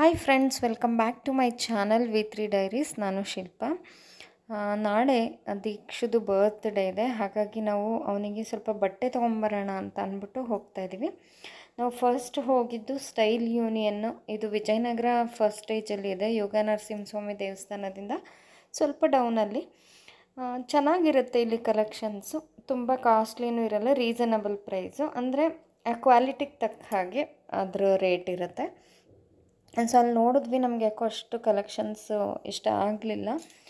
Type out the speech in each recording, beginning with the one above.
Hi friends, welcome back to my channel ವಿ3 diaries. ನಾನು ಶಿಲ್ಪ. ನಾಳೆ ದೀಕ್ಷುದು ಬರ್ತ್ಡೇ ಇದೆ, ಹಾಗಾಗಿ ನಾವು ಅವನಿಗೆ ಸ್ವಲ್ಪ ಬಟ್ಟೆ ತೊಗೊಂಬರೋಣ ಅಂತ ಅಂದ್ಬಿಟ್ಟು ಹೋಗ್ತಾಯಿದ್ದೀವಿ. ನಾವು ಫಸ್ಟ್ ಹೋಗಿದ್ದು ಸ್ಟೈಲ್ ಯೂನಿಯನ್ನು. ಇದು ವಿಜಯನಗರ ಫಸ್ಟ್ ಸ್ಟೇಜಲ್ಲಿ ಇದೆ, ಯೋಗ ನರಸಿಂಹಸ್ವಾಮಿ ದೇವಸ್ಥಾನದಿಂದ ಸ್ವಲ್ಪ ಡೌನಲ್ಲಿ. ಚೆನ್ನಾಗಿರುತ್ತೆ ಇಲ್ಲಿ ಕಲೆಕ್ಷನ್ಸು, ತುಂಬ ಕಾಸ್ಟ್ಲಿನೂ ಇರಲ್ಲ, ರೀಸನಬಲ್ ಪ್ರೈಸು, ಅಂದರೆ ಕ್ವಾಲಿಟಿಗೆ ತಕ್ಕ ಹಾಗೆ ಅದರ ರೇಟ್ ಇರುತ್ತೆ. ಸೊ ಅಲ್ಲಿ ನೋಡಿದ್ವಿ, ನಮಗೆ ಯಾಕೋ ಅಷ್ಟು ಕಲೆಕ್ಷನ್ಸು ಇಷ್ಟ ಆಗಲಿಲ್ಲ.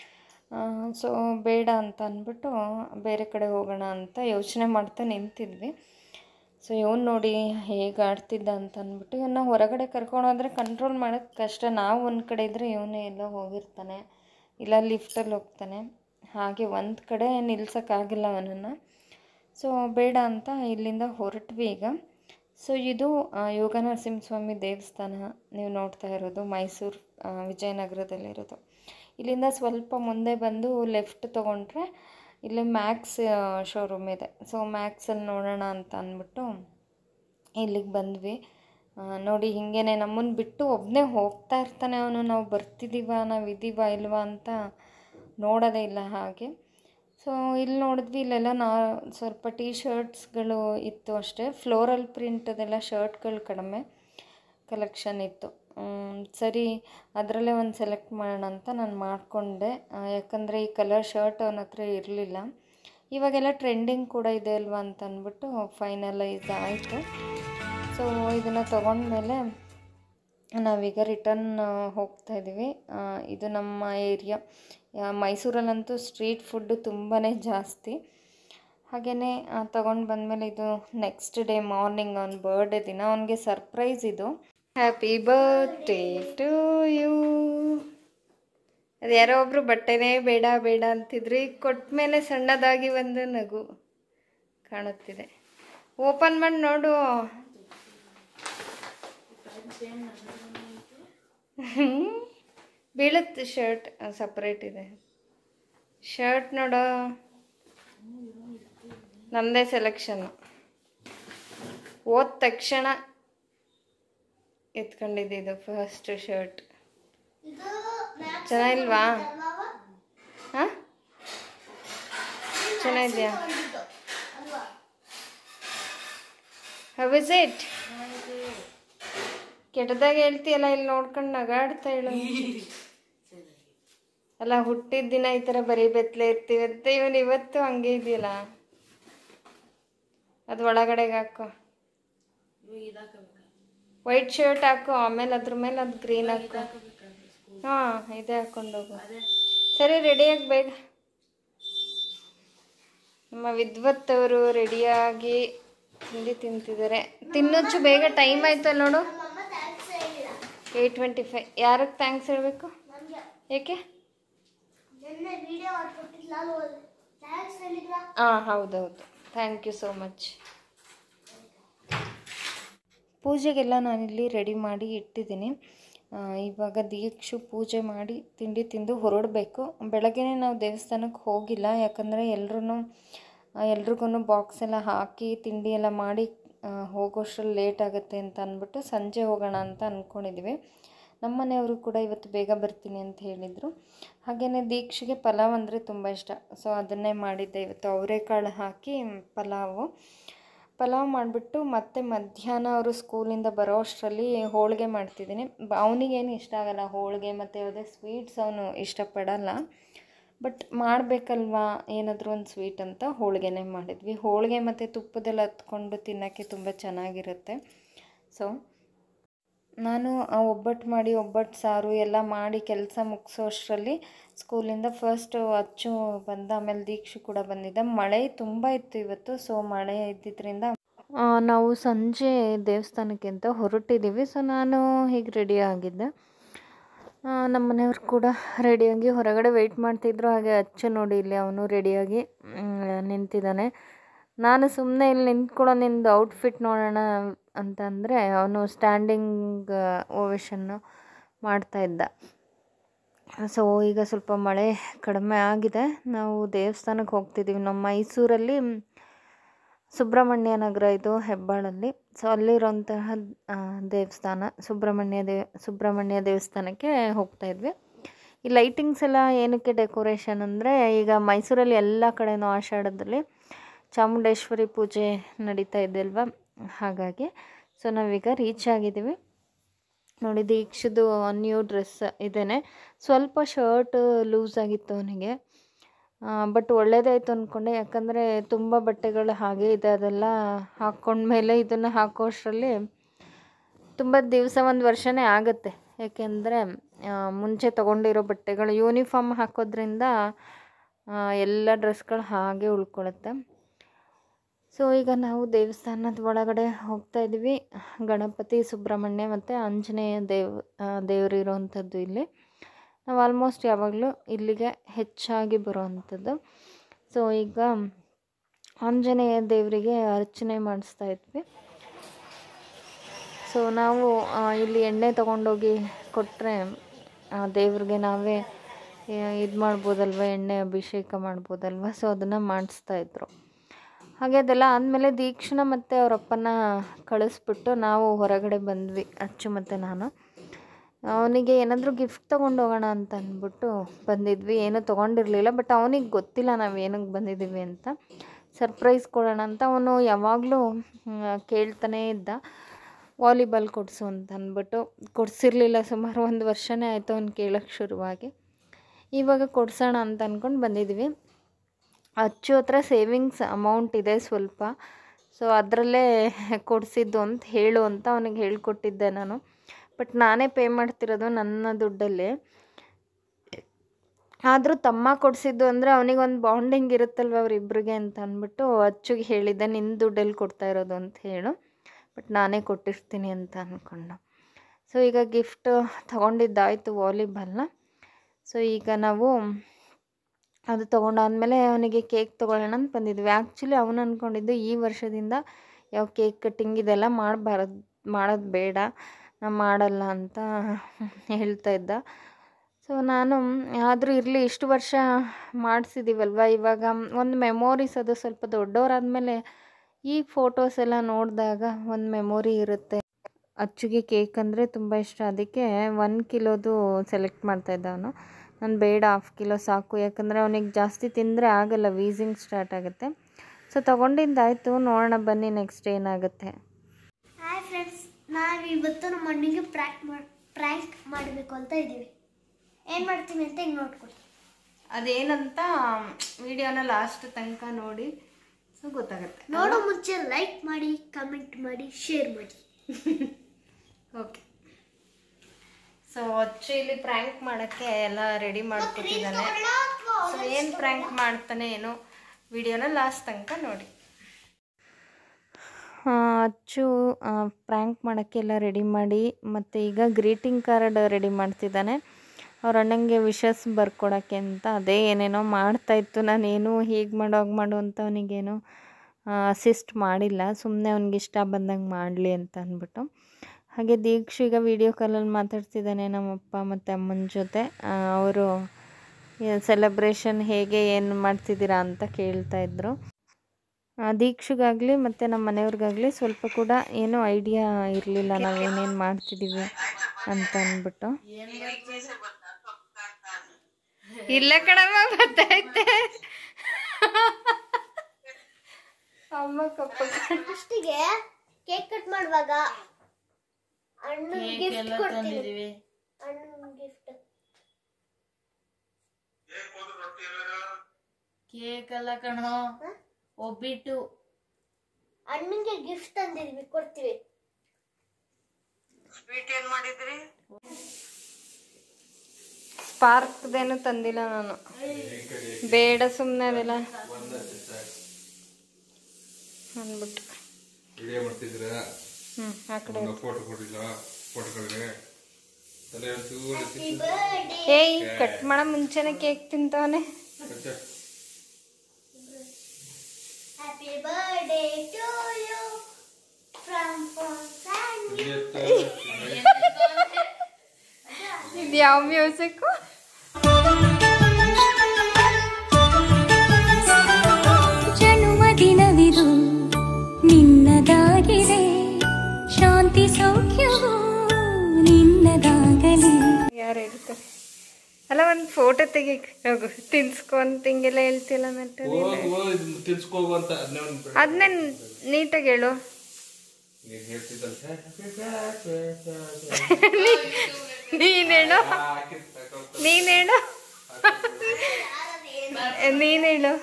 ಸೊ ಬೇಡ ಅಂತ ಅಂದ್ಬಿಟ್ಟು ಬೇರೆ ಕಡೆ ಹೋಗೋಣ ಅಂತ ಯೋಚನೆ ಮಾಡ್ತಾ ನಿಂತಿದ್ವಿ. ಸೊ ಇವನು ನೋಡಿ ಹೇಗೆ ಆಡ್ತಿದ್ದ ಅಂತ ಅಂದ್ಬಿಟ್ಟು ಇವನ್ನ ಹೊರಗಡೆ ಕರ್ಕೊಂಡೋದ್ರೆ ಕಂಟ್ರೋಲ್ ಮಾಡೋದು ಕಷ್ಟ. ನಾವು ಒಂದು ಕಡೆ ಇದ್ದರೆ ಇವನು ಎಲ್ಲೋ ಹೋಗಿರ್ತಾನೆ, ಇಲ್ಲ ಲಿಫ್ಟಲ್ಲಿ ಹೋಗ್ತಾನೆ, ಹಾಗೆ ಒಂದು ಕಡೆ ನಿಲ್ಸೋಕ್ಕಾಗಿಲ್ಲ ಅವನನ್ನು. ಸೊ ಬೇಡ ಅಂತ ಇಲ್ಲಿಂದ ಹೊರಟ್ವಿ ಈಗ. ಸೊ ಇದು ಯೋಗ ನರಸಿಂಹಸ್ವಾಮಿ ದೇವಸ್ಥಾನ ನೀವು ನೋಡ್ತಾ ಇರೋದು, ಮೈಸೂರು ವಿಜಯನಗರದಲ್ಲಿರೋದು. ಇಲ್ಲಿಂದ ಸ್ವಲ್ಪ ಮುಂದೆ ಬಂದು ಲೆಫ್ಟ್ ತೊಗೊಂಡ್ರೆ ಇಲ್ಲಿ ಮ್ಯಾಕ್ಸ್ ಶೋರೂಮ್ ಇದೆ. ಸೊ ಮ್ಯಾಕ್ಸಲ್ಲಿ ನೋಡೋಣ ಅಂತ ಅಂದ್ಬಿಟ್ಟು ಇಲ್ಲಿಗೆ ಬಂದ್ವಿ. ನೋಡಿ ಹಿಂಗೇ ನಮ್ಮನ್ನು ಬಿಟ್ಟು ಒಬ್ಬನೇ ಹೋಗ್ತಾ ಇರ್ತಾನೆ ಅವನು. ನಾವು ಬರ್ತಿದ್ದೀವ, ನಾವು ಇದ್ದೀವ ಇಲ್ವಾ ಅಂತ ನೋಡೋದೇ ಇಲ್ಲ ಹಾಗೆ. ಸೊ ಇಲ್ಲಿ ನೋಡಿದ್ವಿ, ಇಲ್ಲೆಲ್ಲ ಸ್ವಲ್ಪ ಟೀ ಶರ್ಟ್ಸ್ಗಳು ಇತ್ತು ಅಷ್ಟೇ. ಫ್ಲೋರಲ್ ಪ್ರಿಂಟದೆಲ್ಲ ಶರ್ಟ್ಗಳು ಕಡಿಮೆ ಕಲೆಕ್ಷನ್ ಇತ್ತು. ಸರಿ ಅದರಲ್ಲೇ ಒಂದು ಸೆಲೆಕ್ಟ್ ಮಾಡೋಣ ಅಂತ ನಾನು ಮಾಡಿಕೊಂಡೆ, ಯಾಕಂದರೆ ಈ ಕಲರ್ ಶರ್ಟ್ ಅವನ ಹತ್ರ ಇರಲಿಲ್ಲ. ಇವಾಗೆಲ್ಲ ಟ್ರೆಂಡಿಂಗ್ ಕೂಡ ಇದೆ ಅಲ್ವಾ ಅಂತ ಅಂದ್ಬಿಟ್ಟು ಫೈನಲೈಸ್ ಆಯಿತು. ಸೊ ಇದನ್ನು ತೊಗೊಂಡ್ಮೇಲೆ ನಾವೀಗ ರಿಟರ್ನ್ ಹೋಗ್ತಾಯಿದ್ದೀವಿ. ಇದು ನಮ್ಮ ಏರಿಯಾ. ಮೈಸೂರಲ್ಲಂತೂ ಸ್ಟ್ರೀಟ್ ಫುಡ್ಡು ತುಂಬಾ ಜಾಸ್ತಿ. ಹಾಗೆಯೇ ತೊಗೊಂಡು ಬಂದಮೇಲೆ ಇದು ನೆಕ್ಸ್ಟ್ ಡೇ ಮಾರ್ನಿಂಗ್ ಅವನ ಬರ್ಡೇ ದಿನ. ಅವನಿಗೆ ಸರ್ಪ್ರೈಸ್ ಇದು. Happy birthday to you. ಅದು ಯಾರೋ ಒಬ್ಬರು ಬಟ್ಟೆನೇ ಬೇಡ ಬೇಡ ಅಂತಿದ್ರು, ಈಗ ಕೊಟ್ಟ ಮೇಲೆ ಸಣ್ಣದಾಗಿ ಒಂದು ನಗು ಕಾಣುತ್ತಿದೆ. ಓಪನ್ ಮಾಡಿ ನೋಡು. ಬೀಳುತ್ತೆ. ಶರ್ಟ್ ಸಪ್ರೇಟ್ ಇದೆ. ಶರ್ಟ್ ನೋಡೋ, ನಮ್ಮದೇ ಸೆಲೆಕ್ಷನ್ನು. ಹೋದ ತಕ್ಷಣ ಎತ್ಕೊಂಡಿದ್ದು ಫಸ್ಟ್ ಶರ್ಟ್. ಚೆನ್ನಾಗಿಲ್ವಾ? ಹಾಂ, ಚೆನ್ನಾಗಿದೆಯಾ? How is it? ಕೆಟ್ಟದಾಗ ಹೇಳ್ತೀಯಲ್ಲ, ಇಲ್ಲಿ ನೋಡ್ಕೊಂಡು ನಗಾಡ್ತಾ ಹೇಳು. ಅಲ್ಲ, ಹುಟ್ಟಿದ ದಿನ ಈ ಥರ ಬರೀ ಬೆತ್ತಲೆ ಇರ್ತೀವಿ ಅಂತ ಇವನು ಇವತ್ತು ಹಂಗೆ ಇದೆಯಲ್ಲ. ಅದು ಒಳಗಡೆಗೆ ಹಾಕೋ, ವೈಟ್ ಶರ್ಟ್ ಹಾಕು, ಆಮೇಲೆ ಅದ್ರ ಮೇಲೆ ಅದು ಗ್ರೀನ್ ಹಾಕು. ಹಾಂ, ಇದೇ ಹಾಕ್ಕೊಂಡು ಹೋಗು. ಸರಿ, ರೆಡಿಯಾಗಿ ಬೇಗ. ನಮ್ಮ ವಿದ್ವತ್ತವರು ರೆಡಿಯಾಗಿ ತಿಂಡಿ ತಿಂತಿದ್ದಾರೆ. ತಿನ್ನೋಚ್ಚು ಬೇಗ, ಟೈಮ್ ಆಯ್ತಲ್ಲ ನೋಡು. 8:25. ಯಾರಿಗೆ ಥ್ಯಾಂಕ್ಸ್ ಹೇಳಬೇಕು? ಏಕೆ? ಹಾಂ, ಹೌದೌದು. Thank you so much. ಪೂಜೆಗೆಲ್ಲ ನಾನಿಲ್ಲಿ ರೆಡಿ ಮಾಡಿ ಇಟ್ಟಿದ್ದೀನಿ. ಇವಾಗ ದೀಕ್ಷು ಪೂಜೆ ಮಾಡಿ ತಿಂಡಿ ತಿಂದು ಹೊರಡಬೇಕು. ಬೆಳಗ್ಗೆ ನಾವು ದೇವಸ್ಥಾನಕ್ಕೆ ಹೋಗಿಲ್ಲ, ಯಾಕಂದರೆ ಎಲ್ರಿಗೂ ಬಾಕ್ಸ್ ಎಲ್ಲ ಹಾಕಿ ತಿಂಡಿ ಎಲ್ಲ ಮಾಡಿ ಹೋಗೋಷ್ಟ್ರಲ್ಲಿ ಲೇಟ್ ಆಗುತ್ತೆ ಅಂತ ಅಂದ್ಬಿಟ್ಟು ಸಂಜೆ ಹೋಗೋಣ ಅಂತ ಅಂದ್ಕೊಂಡಿದ್ವಿ. ನಮ್ಮ ಮನೆಯವರು ಕೂಡ ಇವತ್ತು ಬೇಗ ಬರ್ತೀನಿ ಅಂತ ಹೇಳಿದರು. ಹಾಗೆಯೇ ದೀಕ್ಷೆಗೆ ಪಲಾವ್ ಅಂದರೆ ತುಂಬ ಇಷ್ಟ. ಸೊ ಅದನ್ನೇ ಮಾಡಿದ್ದೆ ಇವತ್ತು. ಅವರೆಕಾಳು ಹಾಕಿ ಪಲಾವ್ ಮಾಡಿಬಿಟ್ಟು ಮತ್ತೆ ಮಧ್ಯಾಹ್ನ ಅವರು ಸ್ಕೂಲಿಂದ ಬರೋ ಅಷ್ಟರಲ್ಲಿ ಹೋಳಿಗೆ ಮಾಡ್ತಿದ್ದೀನಿ. ಅವನಿಗೇನು ಇಷ್ಟ ಆಗಲ್ಲ ಹೋಳಿಗೆ ಮತ್ತು ಯಾವುದೇ ಸ್ವೀಟ್ಸ್ ಅವನು ಇಷ್ಟಪಡಲ್ಲ. ಬಟ್ ಮಾಡಬೇಕಲ್ವಾ ಏನಾದರೂ ಒಂದು ಸ್ವೀಟ್ ಅಂತ ಹೋಳಿಗೆನೇ ಮಾಡಿದ್ವಿ. ಹೋಳಿಗೆ ಮತ್ತು ತುಪ್ಪದಲ್ಲಿ ಹತ್ಕೊಂಡು ತಿನ್ನೋಕ್ಕೆ ತುಂಬ ಚೆನ್ನಾಗಿರುತ್ತೆ. ಸೊ ನಾನು ಒಬ್ಬಟ್ಟು ಸಾರು ಎಲ್ಲ ಮಾಡಿ ಕೆಲಸ ಮುಗಿಸೋ ಅಷ್ಟರಲ್ಲಿ ಸ್ಕೂಲಿಂದ ಫಸ್ಟ್ ಅಚ್ಚು ಬಂದ, ಆಮೇಲೆ ದೀಕ್ಷು ಕೂಡ ಬಂದಿದ್ದ. ಮಳೆ ತುಂಬ ಇತ್ತು ಇವತ್ತು. ಸೊ ಮಳೆ ಇದ್ದಿದ್ದರಿಂದ ನಾವು ಸಂಜೆ ದೇವಸ್ಥಾನಕ್ಕೆ ಅಂತ ಹೊರಟಿದ್ದೀವಿ. ಸೊ ನಾನು ಹೀಗೆ ರೆಡಿ ಆಗಿದ್ದೆ. ನಮ್ಮ ಮನೆಯವ್ರು ಕೂಡ ರೆಡಿಯಾಗಿ ಹೊರಗಡೆ ವೆಯ್ಟ್ ಮಾಡ್ತಿದ್ರು. ಹಾಗೆ ಅಚ್ಚು ನೋಡಿ, ಇಲ್ಲಿ ಅವನು ರೆಡಿಯಾಗಿ ನಿಂತಿದ್ದಾನೆ. ನಾನು ಸುಮ್ಮನೆ ಇಲ್ಲಿ ನಿಂತ್ಕೊಳ್ಳೋ, ನಿಂದು ಔಟ್ಫಿಟ್ ನೋಡೋಣ ಅಂತಂದರೆ ಅವನು ಸ್ಟ್ಯಾಂಡಿಂಗ್ ಓವೇಷನ್ನು ಮಾಡ್ತಾಯಿದ್ದ. ಸೊ ಈಗ ಸ್ವಲ್ಪ ಮಳೆ ಕಡಿಮೆ ಆಗಿದೆ. ನಾವು ದೇವಸ್ಥಾನಕ್ಕೆ ಹೋಗ್ತಿದ್ದೀವಿ. ನಮ್ಮ ಮೈಸೂರಲ್ಲಿ ಸುಬ್ರಹ್ಮಣ್ಯ ನಗರ, ಇದು ಹೆಬ್ಬಾಳಲ್ಲಿ. ಸೊ ಅಲ್ಲಿರೋಂತಹ ದೇವಸ್ಥಾನ ಸುಬ್ರಹ್ಮಣ್ಯ ದೇವಸ್ಥಾನಕ್ಕೆ ಹೋಗ್ತಾಯಿದ್ವಿ. ಈ ಲೈಟಿಂಗ್ಸ್ ಎಲ್ಲ ಏನಕ್ಕೆ ಡೆಕೋರೇಷನ್ ಅಂದರೆ, ಈಗ ಮೈಸೂರಲ್ಲಿ ಎಲ್ಲ ಕಡೆನೂ ಆಷಾಢದಲ್ಲಿ ಚಾಮುಂಡೇಶ್ವರಿ ಪೂಜೆ ನಡೀತಾ ಇದೆ ಅಲ್ವಾ, ಹಾಗಾಗಿ. ಸೊ ನಾವೀಗ ರೀಚ್ ಆಗಿದ್ದೀವಿ ನೋಡಿ. ದೀಕ್ಷದು ನ್ಯೂ ಡ್ರೆಸ್ ಇದೇನೆ. ಸ್ವಲ್ಪ ಶರ್ಟ್ ಲೂಸ್ ಆಗಿತ್ತು ಅವನಿಗೆ, ಬಟ್ ಒಳ್ಳೇದಾಯಿತು ಅಂದ್ಕೊಂಡೆ. ಯಾಕಂದರೆ ತುಂಬ ಬಟ್ಟೆಗಳು ಹಾಗೆ ಇದೆ, ಅದೆಲ್ಲ ಹಾಕ್ಕೊಂಡ್ಮೇಲೆ ಇದನ್ನು ಹಾಕೋಷ್ಟರಲ್ಲಿ ತುಂಬ ದಿವಸ, ಒಂದು ವರ್ಷನೇ ಆಗುತ್ತೆ. ಯಾಕೆಂದರೆ ಮುಂಚೆ ತೊಗೊಂಡಿರೋ ಬಟ್ಟೆಗಳು ಯೂನಿಫಾರ್ಮ್ ಹಾಕೋದ್ರಿಂದ ಎಲ್ಲ ಡ್ರೆಸ್ಗಳು ಹಾಗೆ ಉಳ್ಕೊಳ್ಳುತ್ತೆ. ಸೊ ಈಗ ನಾವು ದೇವಸ್ಥಾನದ ಒಳಗಡೆ ಹೋಗ್ತಾಯಿದ್ವಿ. ಗಣಪತಿ, ಸುಬ್ರಹ್ಮಣ್ಯ ಮತ್ತು ಆಂಜನೇಯ ದೇವರಿರೋವಂಥದ್ದು ಇಲ್ಲಿ. ನಾವು ಆಲ್ಮೋಸ್ಟ್ ಯಾವಾಗಲೂ ಇಲ್ಲಿಗೆ ಹೆಚ್ಚಾಗಿ ಬರೋವಂಥದ್ದು. ಸೊ ಈಗ ಆಂಜನೇಯ ದೇವರಿಗೆ ಅರ್ಚನೆ ಮಾಡಿಸ್ತಾ ಇದ್ವಿ. ಸೊ ನಾವು ಇಲ್ಲಿ ಎಣ್ಣೆ ತೊಗೊಂಡೋಗಿ ಕೊಟ್ಟರೆ ದೇವ್ರಿಗೆ ನಾವೇ ಇದು ಮಾಡ್ಬೋದಲ್ವ, ಎಣ್ಣೆ ಅಭಿಷೇಕ ಮಾಡ್ಬೋದಲ್ವ. ಸೊ ಅದನ್ನು ಮಾಡಿಸ್ತಾಯಿದ್ರು. ಹಾಗೆ ಅದೆಲ್ಲ ಆದಮೇಲೆ ದೀಕ್ಷನ ಮತ್ತು ಅವರಪ್ಪನ ಕಳಿಸ್ಬಿಟ್ಟು ನಾವು ಹೊರಗಡೆ ಬಂದ್ವಿ, ಅಚ್ಚು ಮತ್ತು ನಾನು. ಅವನಿಗೆ ಏನಾದರೂ ಗಿಫ್ಟ್ ತೊಗೊಂಡೋಗೋಣ ಅಂತ ಅಂದ್ಬಿಟ್ಟು ಬಂದಿದ್ವಿ. ಏನೂ ತೊಗೊಂಡಿರಲಿಲ್ಲ, ಬಟ್ ಅವನಿಗೆ ಗೊತ್ತಿಲ್ಲ ನಾವು ಏನಕ್ಕೆ ಬಂದಿದ್ದೀವಿ ಅಂತ. ಸರ್ಪ್ರೈಸ್ ಕೊಡೋಣ ಅಂತ ಅವನು ಯಾವಾಗಲೂ ಕೇಳ್ತಾನೇ ಇದ್ದ, ವಾಲಿಬಾಲ್ ಕೊಡಿಸು ಅಂತ ಅಂದ್ಬಿಟ್ಟು. ಕೊಡಿಸಿರ್ಲಿಲ್ಲ, ಸುಮಾರು 1 ವರ್ಷನೇ ಆಯಿತು ಅವ್ನು ಕೇಳೋಕ್ಕೆ ಶುರುವಾಗಿ. ಇವಾಗ ಕೊಡಿಸೋಣ ಅಂತ ಅಂದ್ಕೊಂಡು ಬಂದಿದ್ವಿ. ಅಚ್ಚು ಹತ್ರ ಸೇವಿಂಗ್ಸ್ ಅಮೌಂಟ್ ಇದೆ ಸ್ವಲ್ಪ, ಸೊ ಅದರಲ್ಲೇ ಕೊಡಿಸಿದ್ದು ಅಂತ ಹೇಳು ಅಂತ ಅವನಿಗೆ ಹೇಳ್ಕೊಟ್ಟಿದ್ದೆ ನಾನು. ಬಟ್ ನಾನೇ ಪೇ ಮಾಡ್ತಿರೋದು ನನ್ನ ದುಡ್ಡಲ್ಲಿ. ಆದರೂ ತಮ್ಮ ಕೊಡಿಸಿದ್ದು ಅಂದರೆ ಅವನಿಗೊಂದು ಬಾಂಡಿಂಗ್ ಇರುತ್ತಲ್ವ ಅವರಿಬ್ಬರಿಗೆ ಅಂತ ಅಂದ್ಬಿಟ್ಟು ಅಚ್ಚುಗೆ ಹೇಳಿದ್ದೆ, ನಿನ್ನ ದುಡ್ಡಲ್ಲಿ ಕೊಡ್ತಾ ಇರೋದು ಅಂತ ಹೇಳು, ಬಟ್ ನಾನೇ ಕೊಟ್ಟಿರ್ತೀನಿ ಅಂತ ಅಂದ್ಕೊಂಡು. ಸೊ ಈಗ ಗಿಫ್ಟ್ ತೊಗೊಂಡಿದ್ದಾಯಿತು ವಾಲಿಬಾಲ್ನ. ಸೊ ಈಗ ನಾವು ಅದು ತೊಗೊಂಡಾದ್ಮೇಲೆ ಅವನಿಗೆ ಕೇಕ್ ತೊಗೊಳ್ಳೋಣ ಅಂತ ಬಂದಿದ್ವಿ. ಆ್ಯಕ್ಚುಲಿ ಅವನು ಅಂದ್ಕೊಂಡಿದ್ದು ಈ ವರ್ಷದಿಂದ ಯಾವ ಕೇಕ್ ಕಟ್ಟಿಂಗ್ ಇದೆಲ್ಲ ಮಾಡೋದು ಬೇಡ, ನಾನು ಮಾಡಲ್ಲ ಅಂತ ಹೇಳ್ತಾ ಇದ್ದ. ಸೊ ನಾನು ಆದರೂ ಇರಲಿ, ಇಷ್ಟು ವರ್ಷ ಮಾಡಿಸಿದ್ದೀವಲ್ವ, ಇವಾಗ ಒಂದು ಮೆಮೊರೀಸ್, ಅದು ಸ್ವಲ್ಪ ದೊಡ್ಡವರಾದಮೇಲೆ ಈ ಫೋಟೋಸ್ ಎಲ್ಲ ನೋಡಿದಾಗ ಒಂದು ಮೆಮೊರಿ ಇರುತ್ತೆ. ಅಚ್ಚುಗೆ ಕೇಕ್ ಅಂದರೆ ತುಂಬ ಇಷ್ಟ, ಅದಕ್ಕೆ 1 ಕಿಲೋದು ಸೆಲೆಕ್ಟ್ ಮಾಡ್ತಾಯಿದ್ದ ಅವನು. ನಾನು ಬೇಡ 1/2 ಕಿಲೋ ಸಾಕು, ಯಾಕಂದರೆ ಅವನಿಗೆ ಜಾಸ್ತಿ ತಿಂದರೆ ಆಗಲ್ಲ, ವೀಸಿಂಗ್ ಸ್ಟಾರ್ಟ್ ಆಗುತ್ತೆ. ಸೊ ತೊಗೊಂಡಿದ್ದಾಯಿತು, ನೋಡೋಣ ಬನ್ನಿ ನೆಕ್ಸ್ಟ್ ಏನಾಗುತ್ತೆ. ಹಾಯ್ ಫ್ರೆಂಡ್ಸ್, ನಾವು ಇವತ್ತು ನಮ್ಮ ಅಣ್ಣಿಗೆ ಪ್ರ್ಯಾಂಕ್ ಮಾಡಬೇಕು ಅಂತ ಇದ್ದೀವಿ. ಏನು ಮಾಡ್ತೀವಿ ಅಂತ ಹಿಂಗೆ ನೋಡ್ಕೊಡಿ. ಅದೇನಂತ ವಿಡಿಯೋನ ಲಾಸ್ಟ್ ತನಕ ನೋಡಿ, ಸೊ ಗೊತ್ತಾಗುತ್ತೆ. ನೋಡೋ ಮುಂಚೆ ಲೈಕ್ ಮಾಡಿ, ಕಮೆಂಟ್ ಮಾಡಿ, ಶೇರ್ ಮಾಡಿ. ಓಕೆ. ಸೊ ಅಚ್ಚು ಇಲ್ಲಿ ಪ್ರ್ಯಾಂಕ್ ಮಾಡೋಕ್ಕೆ ಎಲ್ಲ ರೆಡಿ ಮಾಡ್ಕೊತಿದ್ದಾನೆ. ಸೊ ಏನು ಪ್ರ್ಯಾಂಕ್ ಮಾಡ್ತಾನೆ ಏನೋ, ವಿಡಿಯೋನ ಲಾಸ್ಟ್ ತನಕ ನೋಡಿ. ಅಚ್ಚು ಪ್ರ್ಯಾಂಕ್ ಮಾಡೋಕ್ಕೆ ಎಲ್ಲ ರೆಡಿ ಮಾಡಿ, ಮತ್ತು ಈಗ ಗ್ರೀಟಿಂಗ್ ಕಾರ್ಡ್ ರೆಡಿ ಮಾಡ್ತಿದ್ದಾನೆ ಅವ್ರ ಅಣ್ಣಂಗೆ ವಿಶಸ್ ಬರ್ಕೊಡೋಕ್ಕೆ ಅಂತ. ಅದೇ ಏನೇನೋ ಮಾಡ್ತಾಯಿತ್ತು. ನಾನೇನು ಹೀಗೆ ಮಾಡು ಅಂತ ಅವನಿಗೇನು ಅಸಿಸ್ಟ್ ಮಾಡಿಲ್ಲ, ಸುಮ್ಮನೆ ಅವ್ನಿಗೆ ಇಷ್ಟ ಬಂದಂಗೆ ಮಾಡಲಿ ಅಂತ ಅಂದ್ಬಿಟ್ಟು. ಹಾಗೆ ದೀಕ್ಷು ಈಗ ವೀಡಿಯೋ ಕಾಲಲ್ಲಿ ಮಾತಾಡ್ತಿದ್ದಾನೆ ನಮ್ಮಪ್ಪ ಮತ್ತು ಅಮ್ಮನ ಜೊತೆ. ಅವರು ಸೆಲೆಬ್ರೇಷನ್ ಹೇಗೆ ಏನು ಮಾಡ್ತಿದ್ದೀರಾ ಅಂತ ಕೇಳ್ತಾಯಿದ್ರು. ದೀಕ್ಷುಗಾಗಲಿ ಮತ್ತು ನಮ್ಮ ಮನೆಯವ್ರಿಗಾಗಲಿ ಸ್ವಲ್ಪ ಕೂಡ ಏನೂ ಐಡಿಯಾ ಇರಲಿಲ್ಲ ನಾವೇನೇನು ಮಾಡ್ತಿದ್ದೀವಿ ಅಂತ ಅಂದ್ಬಿಟ್ಟು. ಇಲ್ಲ ಕಣಮ್ಮ, ಗೊತ್ತೈತೆ ಅಮ್ಮ ಕಪ್ಪ. ಫಸ್ಟಿಗೆ ಕೇಕ್ ಕಟ್ ಮಾಡುವಾಗ ಅಣ್ಣನ ಗಿಫ್ಟ್ ಕೊಡ್ತೀವಿ. ಅಣ್ಣನ ಗಿಫ್ಟ್ ಕೇಕ್ ಅಲ್ಲ ಕಣೋ, ಒಬ್ಬಿಟ್ಟು. ಅಣ್ಣನಿಗೆ ಗಿಫ್ಟ್ ತಂದಿದ್ವಿ, ಕೊಡ್ತೀವಿ. ಸ್ವೀಟ್ ಏನ್ ಮಾಡಿದ್ರಿ? ಸ್ಪಾರ್ಕ್ದೇನು ತಂದಿಲ್ಲ ನಾನು, ಬೇಡ ಸುಮ್ಮನೆ ಅದೆಲ್ಲ ಅಂದ್ಬಿಟ್ಟು. ಆ ಕಡೆ ಏಯ್ ಕಟ್ ಮಾಡೋ ಮುಂಚೆನೆ ಕೇಕ್ ತಿಂತವನೆ. Happy birthday to you from ಇದು ಯಾವ ಮ್ಯೂಸಿಕ್? ಜನ್ಮದಿನವಿದು ನಿನ್ನದಾಗಿದೆ, ಶಾಂತಿ ಸೌಖ್ಯವು ನಿನ್ನದಾಗಲಿ. ಯಾರು ಹೇಳ್ತಾರೆ? ಅಲ್ಲ ಒಂದು ಫೋಟೋ ತೆಗಿಕ್ ಹೋಗು, ತಿನ್ಸ್ಕೊಂತ ಹಿಂಗೆಲ್ಲ ಹೇಳ್ತಿಲ್ಲ ನಟ್ಟು. ಅದನ್ನೇ ನೀಟಾಗಿ ಹೇಳು. ನೀನೇಳು ನೀನೇಳು ನೀನೇಳು.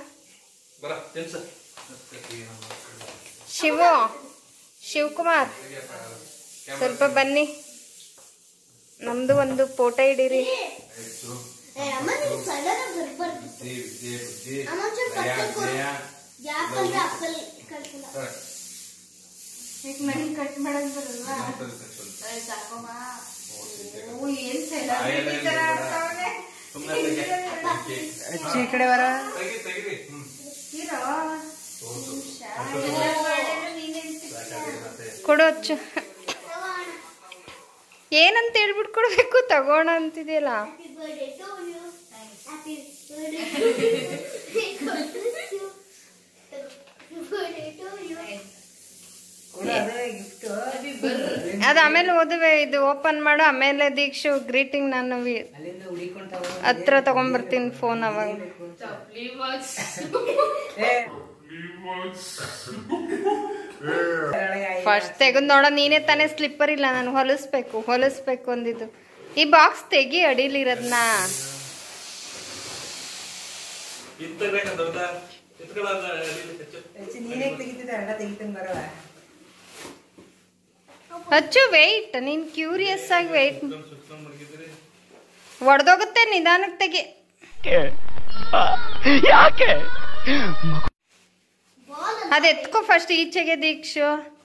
ಶಿವಕುಮಾರ್ ಸ್ವಲ್ಪ ಬನ್ನಿ, ನಮ್ದು ಒಂದು ಫೋಟೋ ಹಿಡೀರಿ. ಕಟ್ ಮಾಡಕ್ ಬರಲ್ವಾ? ಈ ಕಡೆ ಬರ ಕೊಡು ಅಚ್ಚು. ಏನಂತ ಹೇಳ್ಬಿಟ್ಟು ಕೊಡ್ಬೇಕು, ತಗೋಣ ಅಂತಿದೆಯಲ್ಲ. ಅದ ಆಮೇಲೆ ಓದುವೆ, ಇದು ಓಪನ್ ಮಾಡು. ಆಮೇಲೆ ದೀಕ್ಷು ಗ್ರೀಟಿಂಗ್ ನಾನು ಹತ್ರ ತಗೊಂಡ್ಬರ್ತೀನಿ ಫೋನ್. ಅವಾಗ ಫಸ್ಟ್ ತೆಗೆದು ನೋಡ. ನೀನೇ ತಾನೇ ಸ್ಲಿಪ್ಪರ್ ಇಲ್ಲ, ನಾನು ಹೊಲಿಸ್ಬೇಕು ಅಂದಿದ್ದು. ಈ ಬಾಕ್ಸ್ ತೆಗಿ ಅಡಿಲಿರೋದ್ನ. ಹಚ್ಚು ವೆಯ್ಟ್, ನೀನ್ ಕ್ಯೂರಿಯಸ್ ಆಗಿ ವೆಯ್ಟ್. ಒಡೆದೋಗುತ್ತೆ, ನಿಧಾನಕ್ಕೆ ತೆಗಿ. ಅದ್ ಎತ್ಕೋ ಫಸ್ಟ್ ಈಚೆಗೆ ದೀಕ್ಷು.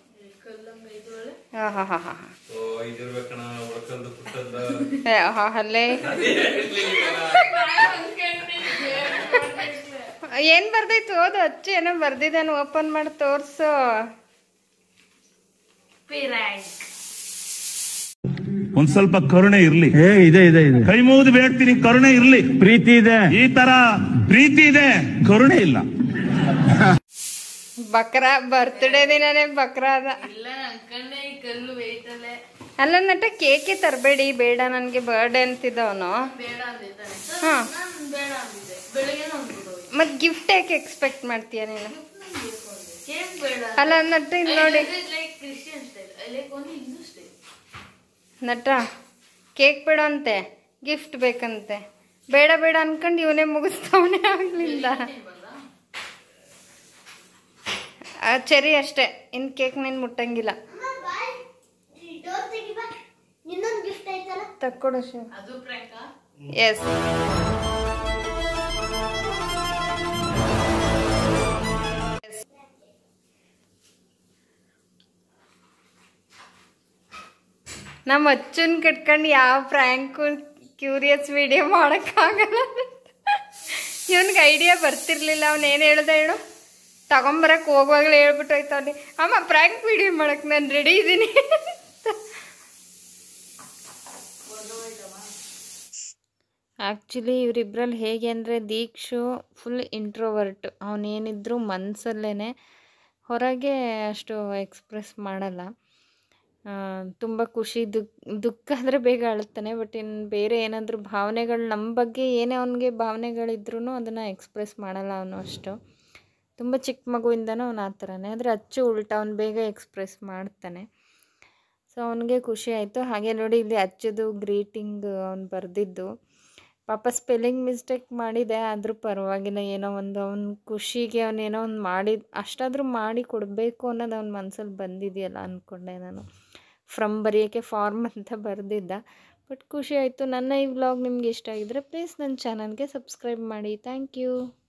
ಅಲ್ಲೇ ಏನ್ ಬರ್ದೈತು ಓದು. ಹಚ್ಚು, ಏನೋ ಬರ್ದಿದ್ದಾನು, ಓಪನ್ ಮಾಡಿ ತೋರ್ಸು. ಒಂದ್ ಸ್ವಲ್ಪ ಕರುಣೆ ಇರ್ಲಿ. ಇದೆ ಇದೆ ಇದೆ, ಕೈ ಮುಗಿದು ಬೇಡ್ತೀನಿ, ಕರುಣೆ ಇರ್ಲಿ. ಪ್ರೀತಿ ಇದೆ, ಈ ತರ ಪ್ರೀತಿ ಇದೆ, ಕರುಣೆ ಇಲ್ಲ. ಬಕ್ರಾ ಬರ್ತ್ಡೇ ದಿನನೇ ಬಕ್ರಾ ಅದ. ಅಲ್ಲ ನಟ ಕೇಕೆ ತರಬೇಡಿ, ಬೇಡ ನನ್ಗೆ ಬರ್ಡೇ ಅಂತಿದ್ದವನು. ಮತ್ ಗಿಫ್ಟ್ ಯಾಕೆ ಎಕ್ಸ್ಪೆಕ್ಟ್ ಮಾಡ್ತೀಯ ನೀನು? ಅಲ್ಲ ನಟ ಇಲ್ಲಿ ನೋಡಿ, ನಟ ಕೇಕ್ ಬೇಡ ಅಂತೆ, ಗಿಫ್ಟ್ ಬೇಕಂತೆ. ಬೇಡ ಬೇಡ ಅನ್ಕೊಂಡು ಇವನೇ ಮುಗಿಸ್ತವನೇ ಆಗ್ಲಿಲ್ಲ. ಚೆರಿ ಅಷ್ಟೇ, ಇನ್ ಕೇಕ್ ನೀನ್ ಮುಟ್ಟಂಗಿಲ್ಲ. ತಕ್ಕೊಡು ಶಿವ. ಎಸ್, ನಮ್ಮ ಅಚ್ಚನ್ ಕಟ್ಕೊಂಡು ಯಾವ ಪ್ರ್ಯಾಂಕು ಕ್ಯೂರಿಯಸ್ ವಿಡಿಯೋ ಮಾಡೋಕ್ಕಾಗಲ್ಲ. ಇವನ್ಗೆ ಐಡಿಯಾ ಬರ್ತಿರ್ಲಿಲ್ಲ. ಅವನೇನು ಹೇಳ್ದ ಹೇಳು, ತಗೊಂಬರಕ್ಕೆ ಹೋಗುವಾಗಲೇ ಹೇಳ್ಬಿಟ್ಟು ಹೋಯ್ತವನಿ, ಅಮ್ಮ ಪ್ರ್ಯಾಂಕ್ ವಿಡಿಯೋ ಮಾಡಕ್ಕೆ ನಾನು ರೆಡಿ ಇದ್ದೀನಿ. ಆ್ಯಕ್ಚುಲಿ ಇವರಿಬ್ರಲ್ಲಿ ಹೇಗೆ ಅಂದರೆ, ದೀಕ್ಷು ಫುಲ್ ಇಂಟ್ರೋವರ್ಟ್. ಅವನೇನಿದ್ರು ಮನಸ್ಸಲ್ಲೇ, ಹೊರಗೆ ಅಷ್ಟು ಎಕ್ಸ್ಪ್ರೆಸ್ ಮಾಡಲ್ಲ. ತುಂಬ ಖುಷಿ ದುಃಖ ಆದರೆ ಬೇಗ ಅಳುತ್ತಾನೆ. ಬಟ್ ಇನ್ನು ಬೇರೆ ಏನಾದರೂ ಭಾವನೆಗಳು, ನಮ್ಮ ಬಗ್ಗೆ ಏನೇ ಅವನಿಗೆ ಭಾವನೆಗಳಿದ್ರೂ ಅದನ್ನು ಎಕ್ಸ್ಪ್ರೆಸ್ ಮಾಡಲ್ಲ ಅವನು ಅಷ್ಟು. ತುಂಬ ಚಿಕ್ಕ ಮಗುವಿಂದನೂ ಅವನು ಆ ಥರನೇ. ಆದರೆ ಅಚ್ಚು ಉಲ್ಟಾ, ಅವನು ಬೇಗ ಎಕ್ಸ್ಪ್ರೆಸ್ ಮಾಡ್ತಾನೆ. ಸೊ ಅವನಿಗೆ ಖುಷಿ ಆಯಿತು. ಹಾಗೆ ನೋಡಿ ಇಲ್ಲಿ ಅಚ್ಚದು ಗ್ರೀಟಿಂಗ್ ಅವ್ನು ಬರೆದಿದ್ದು. ಪಾಪ ಸ್ಪೆಲ್ಲಿಂಗ್ ಮಿಸ್ಟೇಕ್ ಮಾಡಿದೆ, ಆದರೂ ಪರವಾಗಿಲ್ಲ. ಏನೋ ಒಂದು ಅವ್ನ ಖುಷಿಗೆ ಅವನೇನೋ ಒಂದು ಅಷ್ಟಾದರೂ ಮಾಡಿ ಕೊಡಬೇಕು ಅನ್ನೋದು ಅವ್ನ ಮನಸ್ಸಲ್ಲಿ ಬಂದಿದೆಯಲ್ಲ ಅಂದ್ಕೊಂಡೆ ನಾನು. ಫ್ರಮ್ ಬರೆಯೋಕ್ಕೆ ಫಾರ್ಮ್ ಅಂತ ಬರೆದಿದ್ದ. ಬಟ್ ಖುಷಿ ಆಯಿತು. ನನ್ನ ಈ ವ್ಲಾಗ್ ನಿಮ್ಗೆ ಇಷ್ಟ ಆಗಿದ್ರೆ ಪ್ಲೀಸ್ ನನ್ನ ಚಾನಲ್ಗೆ ಸಬ್ಸ್ಕ್ರೈಬ್ ಮಾಡಿ. Thank you.